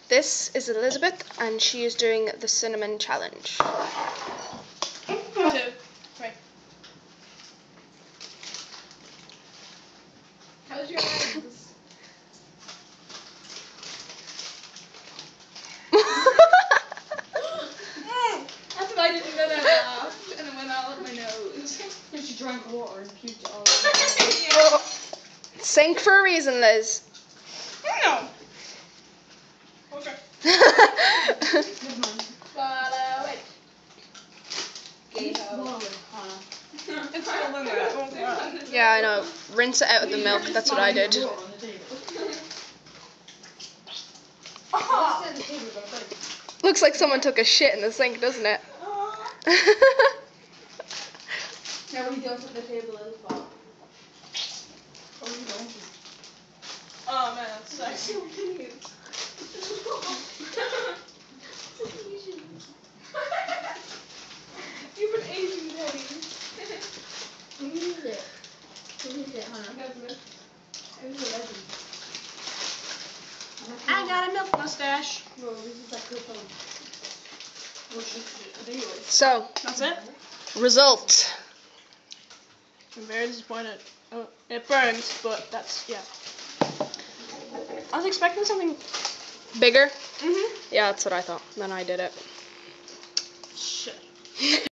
This is Elizabeth, and she is doing the cinnamon challenge. 2, 3. How's your eyes? That's why I didn't know that laughed, and it went out of my nose. And she drank water and puked all over. Sink for a reason, Liz. No. Okay. Never mind. Follow it. It's still in there. Yeah, I know. Rinse it out of the milk. That's what I did. Looks like someone took a shit in the sink, doesn't it? Now we don't set the table as well. Oh man, that's sexy. You've been Asian daddy. Who is it? Who is it, Hannah? Who's the legend? I got a milk mustache. No, this is like her phone. So, That's it? result. I'm very disappointed. Oh, it burns, but that's, yeah. I was expecting something. Bigger? Mm-hmm. Yeah, that's what I thought. Then I did it. Shit.